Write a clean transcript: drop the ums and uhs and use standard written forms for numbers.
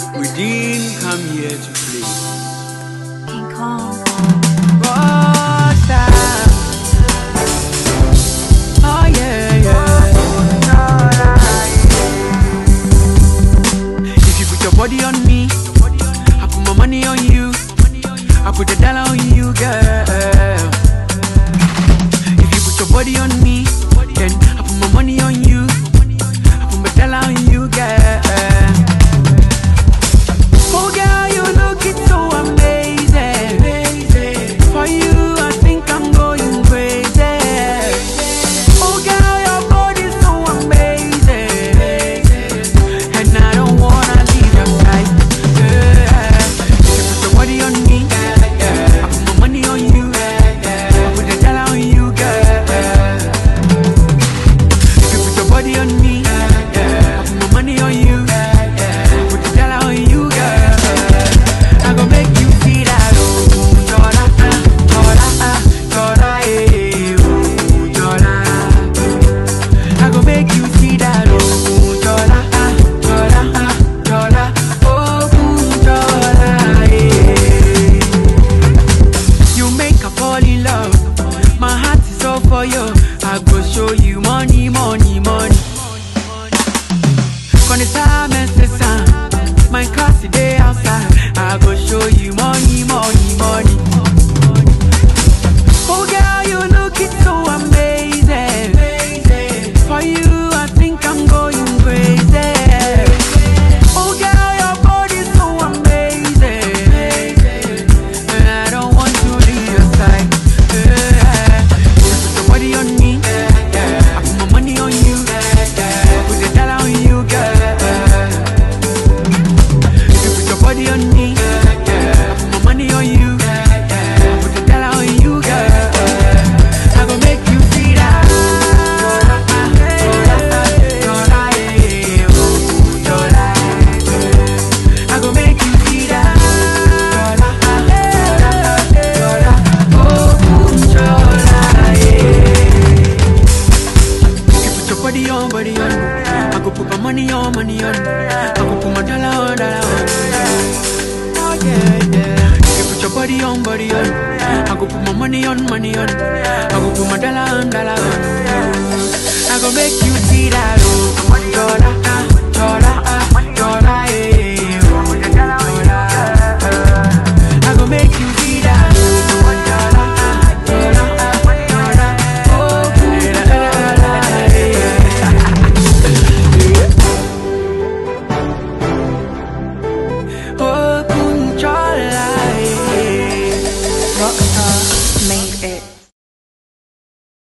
We didn't come here to play. King Kong. Rockstar. Oh yeah, yeah. If you put your body on me, I put my money on you. I put the dollar on you, girl. If you put your body on me, then I put my money on you. I put my dollar on you, girl. Oh girl, you looking so amazing. For you, I think I'm going crazy. Oh girl, your body's so amazing, and I don't wanna leave your side. If you put your body on me, I put my money on you. I put the dollar on you, girl. If you put your body on me, I put my money on you. I put the dollar on you, girl. I gon' make you see that, oh, Jola, Jola, eh, oh, Jola. I gon' make you see that, oh, Jola, Jola, oh, Jola, eh. You make a fall in love, my heart is all for you. I go show you money, money, money. When it's time and say son, my car today outside. I go show you money, money, money. Oh girl, you looking so amazing. For you, I think I'm going crazy. Oh girl, your body's so amazing, and I don't want to leave your side. You put your body on me, I put my money on you. I put the dollar on you, girl. You put your body on me, I put my money on you. I put the dollar on you, girl. I gon' make you see that. I gon' make you see that. You put your body on, I go put my money on, money on. I go put my dollar on, dollar on. Oh yeah, yeah. You put your body on, I go put my money on, money on. I go put my dollar on, dollar on. I go make you see that, oh, dollar.